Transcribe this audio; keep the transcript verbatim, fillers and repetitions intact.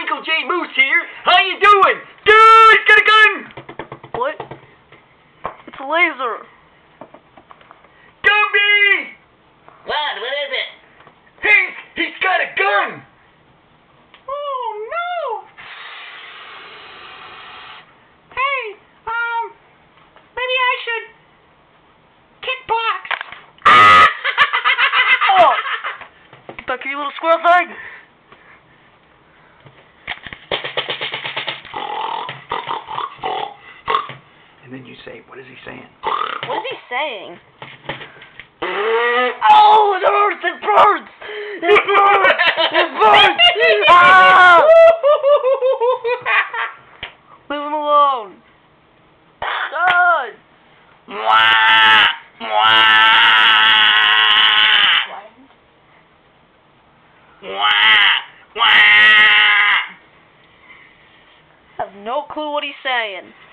Uncle J Moose here. How you doing? Dude, got a gun! What? It's a laser. Gumby! What? What is it? He's, he's got a gun! Oh, no! Hey, um, maybe I should kickbox. Oh! Get back here, you little squirrel thing! And then you say, what is he saying? What is he saying? Oh, it hurts! It burns! It burns! It burns! Ah! Leave him alone! God! Mwah! Mwah! Mwah! Mwah! I have no clue what he's saying.